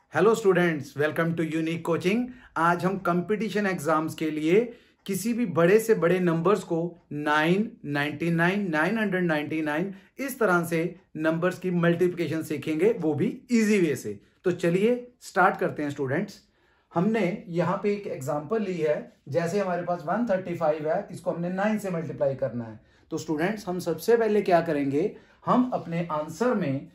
Hello students, welcome to unique coaching. आज हम competition exams के लिए किसी भी बड़े से बड़े नंबर्स को 9, 99, 999 इस तरह से नंबर्स की मल्टीप्लिकेशन सीखेंगे, वो भी इजी वे से। तो चलिए स्टार्ट करते हैं स्टूडेंट्स। हमने यहाँ पे एक एग्जांपल ली है, जैसे हमारे पास 135 है, इसको हमने 9 से मल्टीप्लाई करना है। तो स्टूडेंट्स हम सबसे पहले क्या करेंगे, हम अपने आंसर में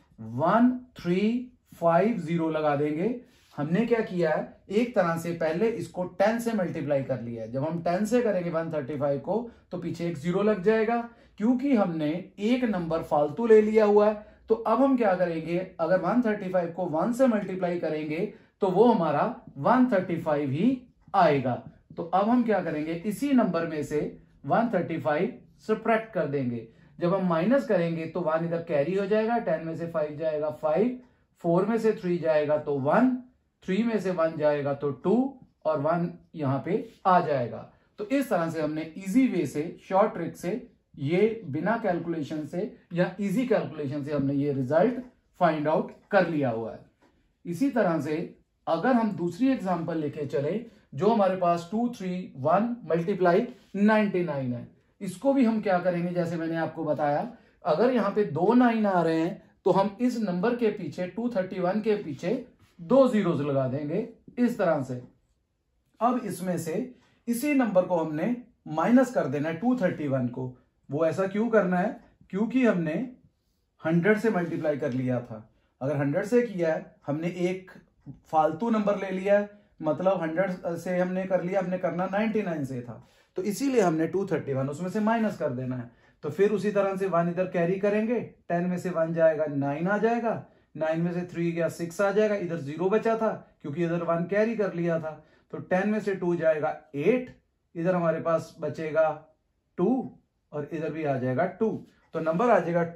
1350 लगा देंगे। हमने क्या किया है, एक तरह से पहले इसको 10 से मल्टीप्लाई कर लिया है। जब हम 10 से करेंगे 135 को तो पीछे एक 0 लग जाएगा, क्योंकि हमने एक नंबर फालतू ले लिया हुआ है। तो अब हम क्या करेंगे, अगर 135 को 1 से मल्टीप्लाई करेंगे तो वो हमारा 135 ही आएगा। तो अब हम क्या करेंगे, इसी नंबर में से 135 सब्ट्रैक्ट कर देंगे। जब हम माइनस करेंगे तो 1 इधर कैरी हो जाएगा, 10 में से 5 जाएगा 5, 4 में से 3 जाएगा तो 1, 3 में से 1 जाएगा तो 2 और 1 यहां पे आ जाएगा। तो इस तरह से हमने इजी वे से, शॉर्ट ट्रिक से, ये बिना कैलकुलेशन से या इजी कैलकुलेशन से हमने ये रिजल्ट फाइंड आउट कर लिया हुआ है। इसी तरह से अगर हम दूसरी एग्जांपल लेके चले, जो हमारे पास 231 मल्टीप्लाई 99 है, इसको भी हम क्या करेंगे, जैसे मैंने आपको बताया, अगर यहां पे 2 9 आ रहे हैं तो हम इस नंबर के पीछे 231 के पीछे 2 zeros लगा देंगे इस तरह से। अब इसमें से इसी नंबर को हमने माइनस कर देना है 231 को। वो ऐसा क्यों करना है, क्योंकि हमने 100 से मल्टीप्लाई कर लिया था। अगर 100 से किया है, हमने एक फालतू नंबर ले लिया है, मतलब 100 से हमने कर लिया, हमने करना 99 से था, तो इसीलिए हमने 231 उसमें से माइनस कर देना है। तो फिर उसी तरह से 1 इधर कैरी करेंगे, 10 में से 1 जाएगा 9 आ जाएगा, 9 में से 3 गया 6 आ जाएगा, इधर 0 बचा था क्योंकि इधर 1 कैरी कर लिया था। तो 10 में से 2 जाएगा 8, इधर हमारे पास बचेगा 2 और इधर भी आ जाएगा 2। तो नंबर आ जाएगा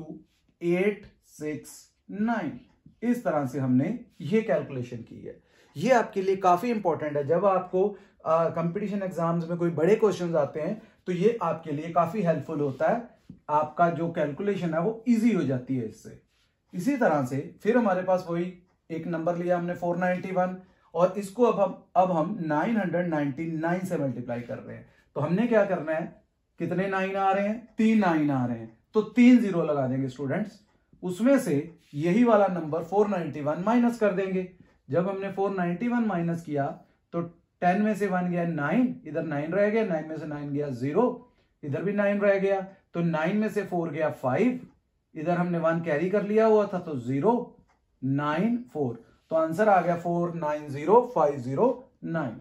22869। इस तरह से हमने ये कैलकुलेशन की है। ये आपके लिए काफी इंपॉर्टेंट है। जब आपको कंपटीशन एग्जाम्स में कोई बड़े क्वेश्चंस आते हैं तो ये आपके लिए काफी हेल्पफुल होता है। आपका जो कैलकुलेशन है वो इजी हो जाती है इससे। इसी तरह से फिर हमारे पास वही एक नंबर लिया हमने 491, और इसको अब हम 999 से मल्टीप्लाई कर रहे हैं। तो हमने क्या करना है, कितने 9 आ रहे हैं, 3 9 आ रहे हैं, तो 3 0 लगा देंगे स्टूडेंट्स। उसमें से यही वाला नंबर 491 माइनस कर देंगे। जब हमने 491 माइनस किया तो 10 में से 1 गया 9, इधर 9 रह गया, 9 में से 9 गया 0, इधर भी 9 रह गया, तो 9 में से 4 गया 5, इधर हमने 1 कैरी कर लिया हुआ था तो 0 9 4। तो आंसर आ गया 490509,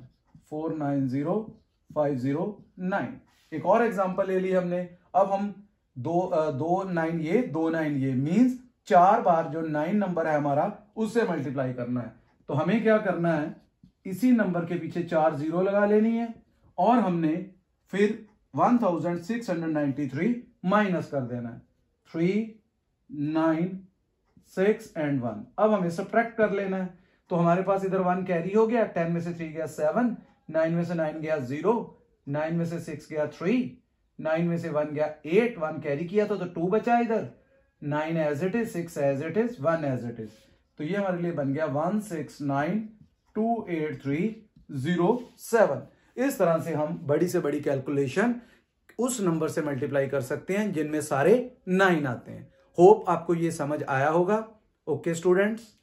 490509। एक और एग्जांपल ले ली हमने। अब हम 2 9 ये 2 9 ये मींस 4 बार जो 9 नंबर है हमारा उससे मल्टीप्लाई करना है। तो हमें क्या करना है, इसी नंबर के पीछे 4 0 लगा लेनी है, और हमने फिर 1693 माइनस कर देना है। 3 9 6 एंड 1। अब हमें सब्ट्रैक्ट कर लेना है। तो हमारे पास इधर 1 कैरी हो गया, 10 में से 3 गया 7, 9 में से 9 गया 0, 9 में से 6 गया 3, 9 में से 1 गया 8, 1 कैरी किया था तो 2 बचा इधर, 9 as it is, 6 as it is, 1 as it is. तो ये हमारे लिए बन गया 169283007। इस तरह से हम बड़ी से बड़ी कैलकुलेशन उस नंबर से मल्टीप्लाई कर सकते हैं जिनमें सारे 9 आते हैं। होप आपको ये समझ आया होगा। Okay students.